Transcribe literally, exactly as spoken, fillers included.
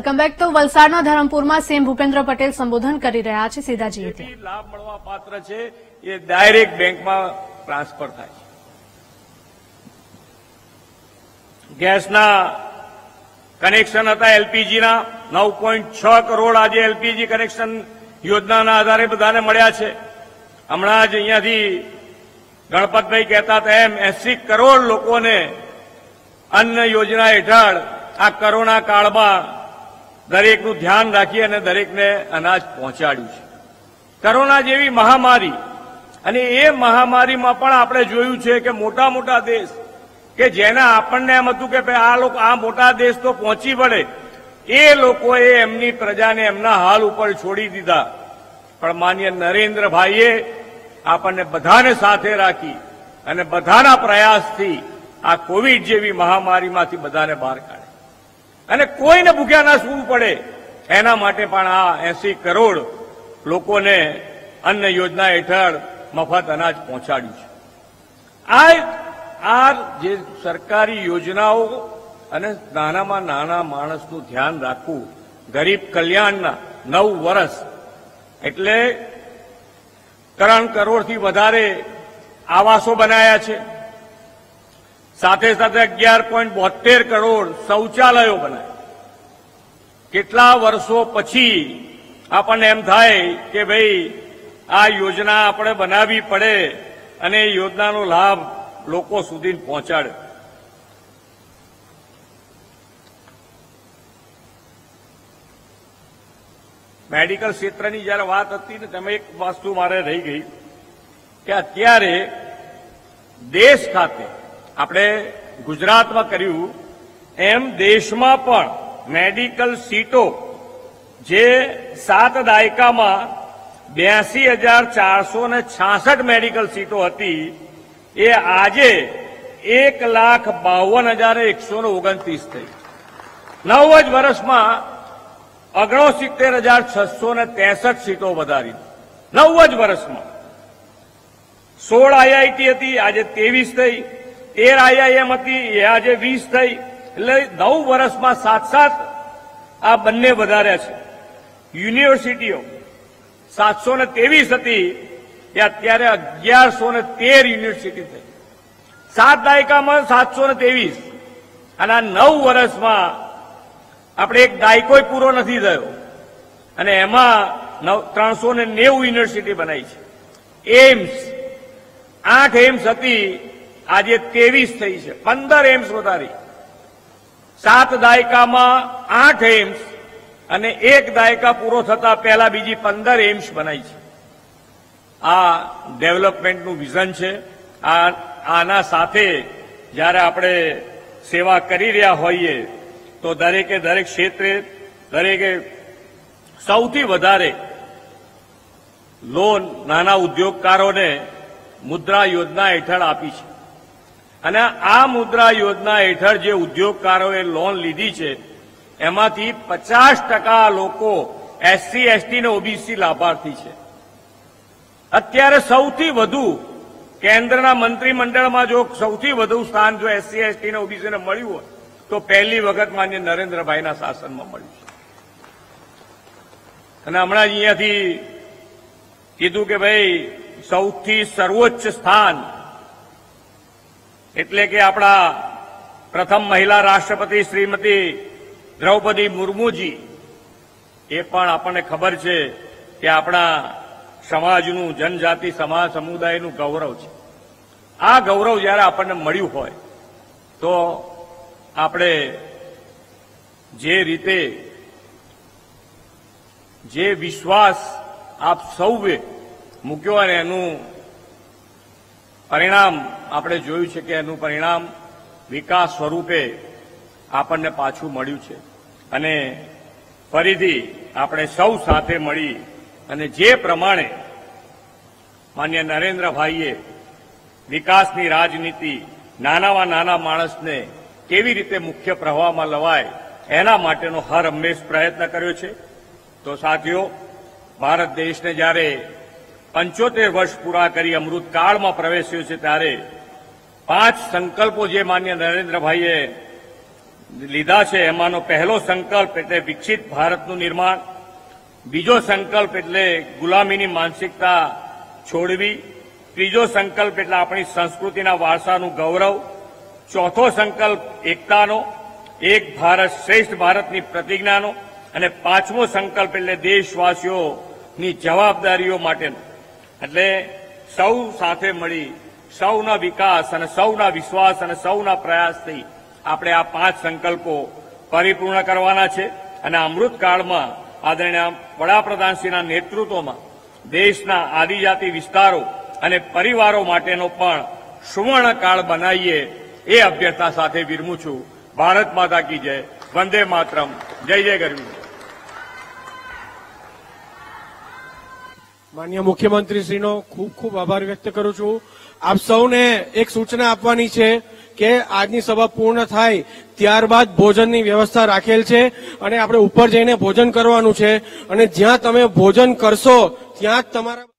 Welcome back. તો વલસાડના ધરમપુરમાં CM Bhupendra Patel સંબોધન કરી રહ્યા છે। સીધા જઈએ ત્યાં લાભ મળવા પાત્ર છે એ ડાયરેક્ટ બેંકમાં ટ્રાન્સફર થાય છે। ગેસના કનેક્શન હતા એલપીજીના નવ પોઈન્ટ છ કરોડ આજે એલપીજી કનેક્શન યોજનાના આધારે બધાને મળ્યા છે। હમણાં જ અહીંયાથી ગણપતભાઈ કહેતા હતા એમ એસી કરોડ લોકોને અન્ન યોજના હેઠળ આ કોરોના કાળમાં દરેકનું ધ્યાન રાખી અને દરેકને અનાજ પહોંચાડ્યું છે। કોરોના જેવી મહામારી અને એ મહામારીમાં પણ આપણે જોયું છે કે મોટા મોટા દેશ કે જેના આપણને એમ હતું કે ભાઈ આ લોકો આ મોટા દેશ તો પહોંચી વળે એ લોકોએ એમની પ્રજાને એમના હાલ ઉપર છોડી દીધા। પણ માન્ય નરેન્દ્રભાઈએ આપણને બધાને સાથે રાખી અને બધાના પ્રયાસથી આ કોવિડ જેવી મહામારીમાંથી બધાને બહાર કાઢે અને કોઈને ભૂખ્યા ના સૂવું પડે એના માટે પણ આ એસી કરોડ લોકોને અન્ન યોજના હેઠળ મફત અનાજ પહોંચાડ્યું છે। આ આ જે સરકારી યોજનાઓ અને નાનામાં નાના માણસનું ધ્યાન રાખવું ગરીબ કલ્યાણના નવ વર્ષ એટલે ત્રણ કરોડથી વધારે આવાસો બનાવ્યા છે। સાથે સાથે અગિયાર પોઈન્ટ બોતેર કરોડ શૌચાલયો બનાવ્યા। કેટલા વર્ષો પછી આપણને એમ થાય કે ભાઈ આ યોજના આપણે બનાવવી પડે અને એ યોજનાનો લાભ લોકો સુધી પહોંચાડે। મેડિકલ ક્ષેત્રની જયારે વાત હતી ને તેમાં એક વસ્તુ મારે રહી ગઈ કે અત્યારે દેશ ખાતે આપણે ગુજરાતમાં કર્યું એમ દેશમાં પણ મેડિકલ સીટો જે સાત દાયકામાં બ્યાસી હજાર ચારસો ને છાસઠ મેડિકલ સીટો હતી એ આજે એક લાખ બાવન હજાર એકસો ને ઓગણત્રીસ થઈ। નવ જ વર્ષમાં ઓગણસિત્તેર હજાર છસો ને ત્રેસઠ સીટો વધારી નવ જ વર્ષમાં। સોળ આઈઆઈટી હતી આજે ત્રેવીસ થઈ, તેર આઈઆઈએમ હતી એ આજે વીસ થઈ, એટલે નવ વર્ષમાં સાત સાત આ બંને વધાર્યા છે। યુનિવર્સિટીઓ સાતસો ને ત્રેવીસ હતી એ અત્યારે અગિયારસો ને તેર યુનિવર્સિટી થઈ। સાત દાયકામાં સાતસો ને ત્રેવીસ અને આ નવ વર્ષમાં આપણે એક દાયકો પૂરો નથી થયો અને એમાં ત્રણસો ને નેવું યુનિવર્સિટી બનાવી છે। એમ્સ આઠ એમ્સ હતી આજે ત્રેવીસ થઈ છે, પંદર એમ્સ વધારી। સાત દાયકામાં આઠ એમ્સ અને એક દાયકા પૂરો થતા પહેલા બીજી પંદર એમ્સ બનાવી છે। આ ડેવલપમેન્ટનું વિઝન છે। આ આના સાથે જ્યારે આપણે સેવા કરી રહ્યા હોઈએ તો દરેકે દરેક ક્ષેત્રે દરેકે સૌથી વધારે લોન નાના ઉદ્યોગકારોને મુદ્રા યોજના હેઠળ આપી છે અને આ મુદ્રા યોજના હેઠળ જે ઉદ્યોગકારોએ લોન લીધી છે એમાંથી પચાસ ટકા લોકો એસસી એસટી અને ઓબીસી લાભાર્થી છે। અત્યારે સૌથી વધુ કેન્દ્રના મંત્રીમંડળમાં જો સૌથી વધુ સ્થાન જો એસસી એસટી અને ઓબીસીને મળ્યું હોય તો પહેલી વખત માન્ય નરેન્દ્રભાઈના શાસનમાં મળ્યું છે। અને હમણાં જ અહીંયાથી કીધું કે ભાઈ સૌથી સર્વોચ્ચ સ્થાન એટલે કે આપણા પ્રથમ મહિલા રાષ્ટ્રપતિ શ્રીમતી દ્રૌપદી મુર્મુજી એ પણ આપણને ખબર છે કે આપણા સમાજનું જનજાતિ સમાજ સમુદાયનું ગૌરવ છે। આ ગૌરવ જ્યારે આપણને મળ્યું હોય તો આપણે જે રીતે જે વિશ્વાસ આપ સૌએ મૂક્યો અને એનું પરિણામ આપણે જોયું છે કે એનું પરિણામ વિકાસ સ્વરૂપે આપણને પાછું મળ્યું છે અને ફરીથી આપણે સૌ સાથે મળી અને જે પ્રમાણે માન્ય નરેન્દ્રભાઈએ વિકાસની રાજનીતિ નાનામાં નાના માણસને કેવી રીતે મુખ્ય પ્રવાહમાં લવાય એના માટેનો હર હંમેશ પ્રયત્ન કર્યો છે। તો સાથીઓ, ભારત દેશને જ્યારે પંચોતેર વર્ષ પૂરા કરી અમૃતકાળમાં પ્રવેશ્યો છે ત્યારે પાંચ સંકલ્પો જે માન્ય નરેન્દ્રભાઈએ લીધા છે એમાંનો પહેલો સંકલ્પ એટલે વિકસિત ભારતનું નિર્માણ, બીજો સંકલ્પ એટલે ગુલામીની માનસિકતા છોડવી, ત્રીજો સંકલ્પ એટલે આપણી સંસ્કૃતિના વારસાનું ગૌરવ, ચોથો સંકલ્પ એકતાનો, એક ભારત શ્રેષ્ઠ ભારતની પ્રતિજ્ઞાનો, અને પાંચમો સંકલ્પ એટલે દેશવાસીઓની જવાબદારીઓ માટેનો. એટલે સૌ સાથે મળી સૌના વિકાસ અને સૌના વિશ્વાસ અને સૌના પ્રયાસથી આપણે આ પાંચ સંકલ્પો પરિપૂર્ણ કરવાના છે. અને અમૃતકાળમાં આદરણીય વડાપ્રધાનશ્રીના નેતૃત્વમાં દેશના આદિજાતિ વિસ્તારો અને પરિવારો માટેનો પણ સુવર્ણકાળ બનાવીએ એ અભ્યર્થના સાથે વિરમું છું. ભારત માતા કી જય, વંદે માતરમ, જય જય ગરવી. માનનીય મુખ્યમંત્રીશ્રીનો ખૂબ ખૂબ આભાર વ્યક્ત કરું છું. આપ સૌને એક સૂચના આપવાની છે કે આજની સભા પૂર્ણ થાય ત્યારબાદ ભોજનની વ્યવસ્થા રાખેલ છે અને આપણે ઉપર જઈને ભોજન કરવાનું છે અને જ્યાં તમે ભોજન કરશો ત્યાં જ તમારા